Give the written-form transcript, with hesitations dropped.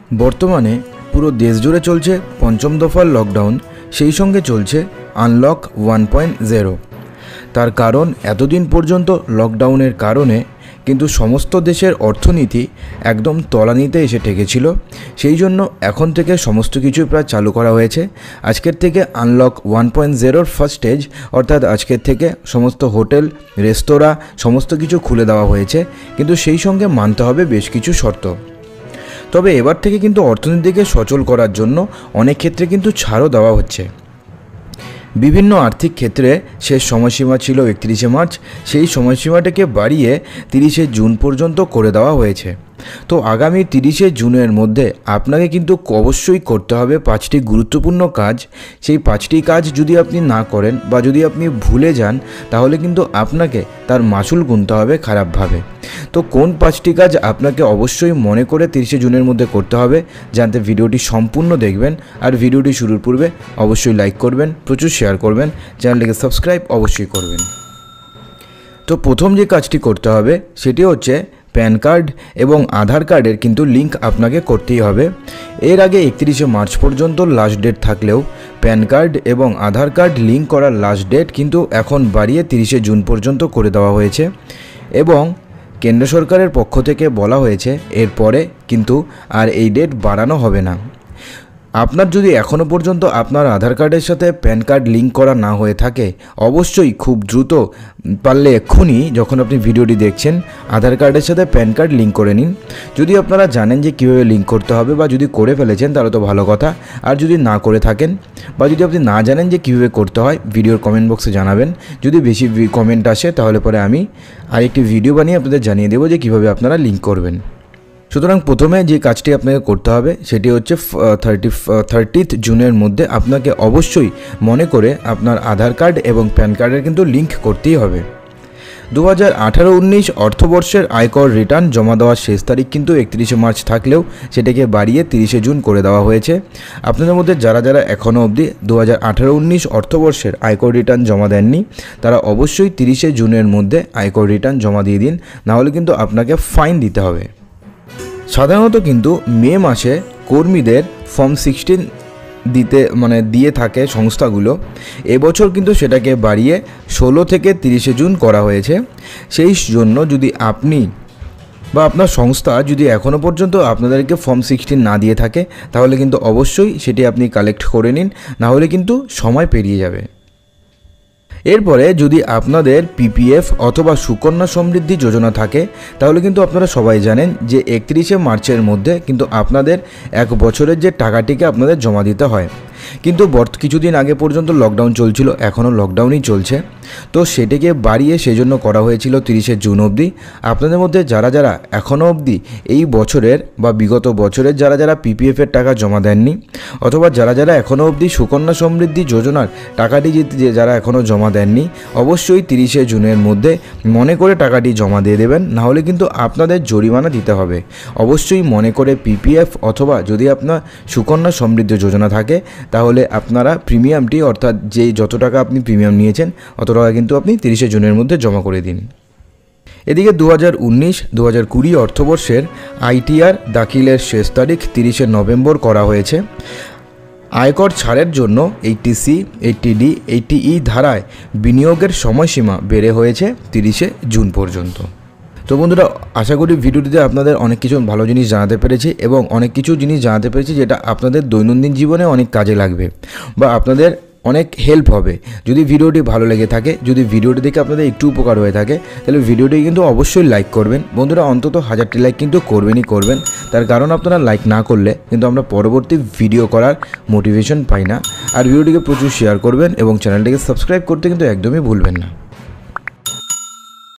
বর্তমানে পুরো দেশ জুড়ে চলছে পঞ্চম দফার লকডাউন, সেই সঙ্গে চলছে আনলক 1.0। তার কারণ এতদিন পর্যন্ত লকডাউনের কারণে কিন্তু সমস্ত দেশের অর্থনীতি একদম তলানিতে এসে ঠেকেছিল। সেই জন্য এখন থেকে সমস্ত কিছু প্রায় চালু করা হয়েছে। আজকের থেকে আনলক 1.0-র ফার্স্ট স্টেজ, অর্থাৎ আজকের থেকে সমস্ত হোটেল, রেস্তোরাঁ সমস্ত কিছু খুলে দেওয়া হয়েছে, কিন্তু সেই সঙ্গে মানতে হবে বেশ কিছু শর্ত। তবে এবার থেকে কিন্তু অর্থনীতিকে সচল করার জন্য অনেক ক্ষেত্রে কিন্তু ছাড়ও দেওয়া হচ্ছে। বিভিন্ন আর্থিক ক্ষেত্রে শেষ সময়সীমা ছিল 31শে মার্চ, সেই সময়সীমাটাকে বাড়িয়ে 30শে জুন পর্যন্ত করে দেওয়া হয়েছে। তো আগামী 30শে জুনের মধ্যে আপনাকে কিন্তু অবশ্যই করতে হবে 5টি গুরুত্বপূর্ণ কাজ। সেই 5টি কাজ যদি আপনি না করেন বা যদি আপনি ভুলে যান, তাহলে কিন্তু আপনাকে তার মাসুল গুনতে হবে খারাপভাবে। তো কোন 5টি কাজ আপনাকে অবশ্যই মনে করে 30শে জুনের মধ্যে করতে হবে, জানতে ভিডিওটি সম্পূর্ণ দেখবেন। আর ভিডিওটি শুরুর পূর্বে অবশ্যই লাইক করবেন, প্রচুর শেয়ার করবেন, চ্যানেলটিকে সাবস্ক্রাইব অবশ্যই করবেন। তো প্রথম যে কাজটি করতে হবে সেটি হচ্ছে প্যান কার্ড এবং আধার কার্ডের কিন্তু লিঙ্ক আপনাকে করতেই হবে। এর আগে 31শে মার্চ পর্যন্ত লাস্ট ডেট থাকলেও প্যান কার্ড এবং আধার কার্ড লিঙ্ক করার লাস্ট ডেট কিন্তু এখন বাড়িয়ে 30শে জুন পর্যন্ত করে দেওয়া হয়েছে এবং কেন্দ্র সরকারের পক্ষ থেকে বলা হয়েছে এরপরে কিন্তু আর এই ডেট বাড়ানো হবে না। আপনার যদি এখনও পর্যন্ত আপনার আধার কার্ডের সাথে প্যান কার্ড লিঙ্ক করা না হয়ে থাকে, অবশ্যই খুব দ্রুত পারলে এক্ষুনি যখন আপনি ভিডিওটি দেখছেন আধার কার্ডের সাথে প্যান কার্ড লিঙ্ক করে নিন। যদি আপনারা জানেন যে কীভাবে লিঙ্ক করতে হবে বা যদি করে ফেলেছেন তাহলে তো ভালো কথা, আর যদি না করে থাকেন বা যদি আপনি না জানেন যে কীভাবে করতে হয়, ভিডিওর কমেন্ট বক্সে জানাবেন। যদি বেশি কমেন্ট আসে তাহলে পরে আমি আরেকটি ভিডিও বানিয়ে আপনাদের জানিয়ে দেবো যে কীভাবে আপনারা লিঙ্ক করবেন। সুতরাং প্রথমে যে কাজটি আপনাকে করতে হবে সেটি হচ্ছে 30th জুনের মধ্যে আপনাকে অবশ্যই মনে করে আপনার আধার কার্ড এবং প্যান কার্ডের কিন্তু লিঙ্ক করতেই হবে। 2018-19 অর্থবর্ষের আয়কর রিটার্ন জমা দেওয়ার শেষ তারিখ কিন্তু 31শে মার্চ থাকলেও সেটাকে বাড়িয়ে 30শে জুন করে দেওয়া হয়েছে। আপনাদের মধ্যে যারা যারা এখনও অবধি 2018-19 অর্থবর্ষের আয়কর রিটার্ন জমা দেননি, তারা অবশ্যই 30শে জুনের মধ্যে আয়কর রিটার্ন জমা দিয়ে দিন, নাহলে কিন্তু আপনাকে ফাইন দিতে হবে। সাধারণত কিন্তু মে মাসে কর্মীদের ফর্ম 16 দিয়ে থাকে সংস্থাগুলো। এবছর কিন্তু সেটাকে বাড়িয়ে 16 থেকে 30শে জুন করা হয়েছে। সেই জন্য যদি আপনি বা আপনার সংস্থা যদি এখনও পর্যন্ত আপনাদেরকে ফর্ম 16 না দিয়ে থাকে, তাহলে কিন্তু অবশ্যই সেটি আপনি কালেক্ট করে নিন, নাহলে কিন্তু সময় পেরিয়ে যাবে। এরপরে যদি আপনাদের পিপিএফ অথবা সুকন্যা সমৃদ্ধি যোজনা থাকে, তাহলে কিন্তু আপনারা সবাই জানেন যে 31শে মার্চের মধ্যে কিন্তু আপনাদের 1 বছরের যে টাকাটিকে আপনাদের জমা দিতে হয়। কিন্তু কিছুদিন আগে পর্যন্ত লকডাউন চলছিল, এখনও লকডাউনই চলছে, তো সেটিকে বাড়িয়ে সেজন্য করা হয়েছিল 30শে জুন অবধি। আপনাদের মধ্যে যারা যারা এখনও অবধি এই বছরের বা বিগত বছরের যারা যারা পিপিএফের টাকা জমা দেননি, অথবা যারা যারা এখনও অবধি সুকন্যা সমৃদ্ধি যোজনার টাকাটি যারা এখনও জমা দেননি, অবশ্যই 30শে জুনের মধ্যে মনে করে টাকাটি জমা দিয়ে দেবেন, নাহলে কিন্তু আপনাদের জরিমানা দিতে হবে। অবশ্যই মনে করে পিপিএফ অথবা যদি আপনার সুকন্যা সমৃদ্ধি যোজনা থাকে, তাহলে আপনারা প্রিমিয়ামটি অর্থাৎ যত টাকা আপনি প্রিমিয়াম নিয়েছেন অত টাকা কিন্তু আপনি 30শে জুনের মধ্যে জমা করে দিন। এদিকে 2019-2020 অর্থবর্ষের আইটিআর দাখিলের শেষ তারিখ 30শে নভেম্বর করা হয়েছে। আয়কর ছাড়ের জন্য 80C, 80D, 80E ধারায় বিনিয়োগের সময়সীমা বেড়ে হয়েছে 30শে জুন পর্যন্ত। তো বন্ধুরা, আশা করি ভিডিওটিতে আপনাদের অনেক কিছু ভালো জিনিস জানাতে পেরেছি এবং অনেক কিছু জিনিস জানাতে পেরেছি যেটা আপনাদের দৈনন্দিন জীবনে অনেক কাজে লাগবে বা আপনাদের অনেক হেল্প হবে। যদি ভিডিওটি ভালো লেগে থাকে, যদি ভিডিওটি দেখে আপনাদের একটু উপকার হয়ে থাকে, তাহলে ভিডিওটি কিন্তু অবশ্যই লাইক করবেন। বন্ধুরা, অন্তত 1000টি লাইক কিন্তু করবেন। তার কারণ আপনারা লাইক না করলে কিন্তু আমরা পরবর্তী ভিডিও করার মোটিভেশন পাই না। আর ভিডিওটিকে প্রচুর শেয়ার করবেন এবং চ্যানেলটিকে সাবস্ক্রাইব করতে কিন্তু একদমই ভুলবেন না।